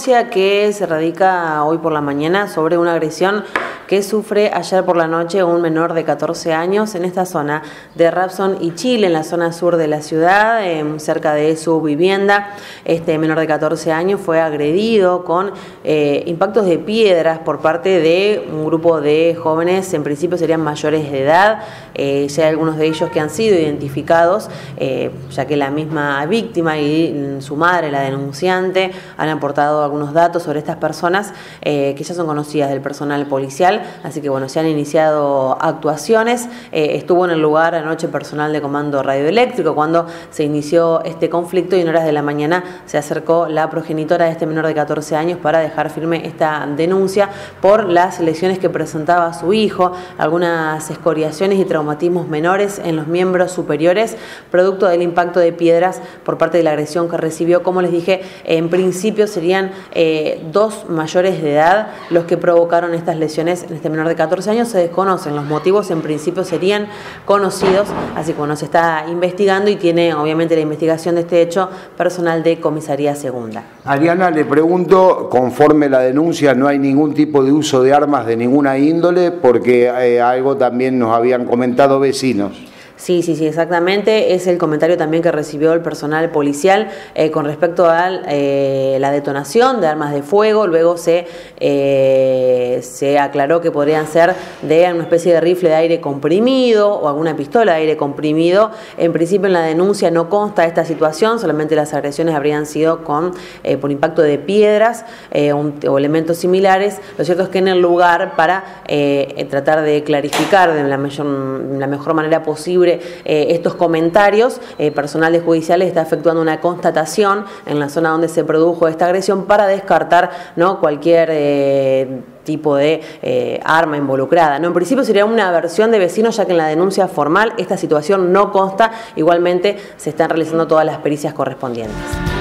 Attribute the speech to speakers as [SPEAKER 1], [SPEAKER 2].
[SPEAKER 1] denuncia que se radica hoy por la mañana sobre una agresión que sufre ayer por la noche un menor de 14 años en esta zona de Rawson y Chile, en la zona sur de la ciudad, cerca de su vivienda. Este menor de 14 años fue agredido con impactos de piedras por parte de un grupo de jóvenes, en principio serían mayores de edad. Ya hay algunos de ellos que han sido identificados, ya que la misma víctima y su madre, la denunciante, han aportado algunos datos sobre estas personas que ya son conocidas del personal policial. Así que bueno, se han iniciado actuaciones. Estuvo en el lugar anoche personal de comando radioeléctrico cuando se inició este conflicto, y en horas de la mañana se acercó la progenitora de este menor de 14 años para dejar firme esta denuncia por las lesiones que presentaba su hijo, algunas escoriaciones y traumatismos menores en los miembros superiores, producto del impacto de piedras por parte de la agresión que recibió. Como les dije, en principio serían dos mayores de edad los que provocaron estas lesiones en este menor de 14 años. Se desconocen los motivos, en principio serían conocidos, así que bueno, se está investigando y tiene obviamente la investigación de este hecho personal de Comisaría Segunda.
[SPEAKER 2] Ariana, le pregunto, conforme la denuncia no hay ningún tipo de uso de armas de ninguna índole, porque algo también nos habían comentado vecinos.
[SPEAKER 1] Sí, exactamente. Es el comentario también que recibió el personal policial con respecto a la detonación de armas de fuego. Luego se aclaró que podrían ser de una especie de rifle de aire comprimido o alguna pistola de aire comprimido. En principio en la denuncia no consta esta situación, solamente las agresiones habrían sido por impacto de piedras o elementos similares. Lo cierto es que en el lugar, para tratar de clarificar de la mejor manera posible estos comentarios, personal de judiciales está efectuando una constatación en la zona donde se produjo esta agresión para descartar cualquier tipo de arma involucrada. En principio sería una versión de vecinos, ya que en la denuncia formal esta situación no consta. Igualmente se están realizando todas las pericias correspondientes.